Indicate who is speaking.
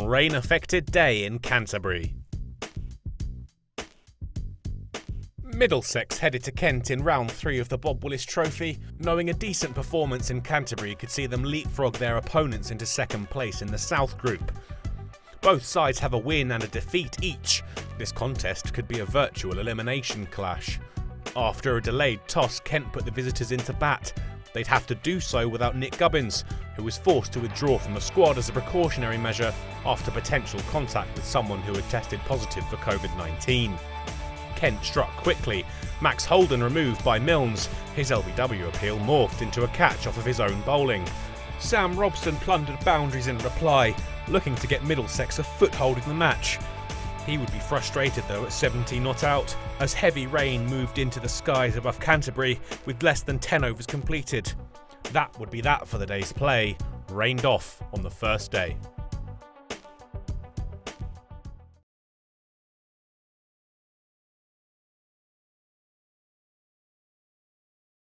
Speaker 1: Rain-affected day in Canterbury. Middlesex headed to Kent in round 3 of the Bob Willis Trophy, knowing a decent performance in Canterbury could see them leapfrog their opponents into second place in the South Group. Both sides have a win and a defeat each. This contest could be a virtual elimination clash. After a delayed toss, Kent put the visitors into bat. They'd have to do so without Nick Gubbins, who was forced to withdraw from the squad as a precautionary measure after potential contact with someone who had tested positive for COVID-19. Kent struck quickly, Max Holden removed by Milnes. His LBW appeal morphed into a catch off of his own bowling. Sam Robson plundered boundaries in reply, looking to get Middlesex a foothold in the match. He would be frustrated though at 70 not out, as heavy rain moved into the skies above Canterbury with less than 10 overs completed. That would be that for the day's play, rained off on the first day.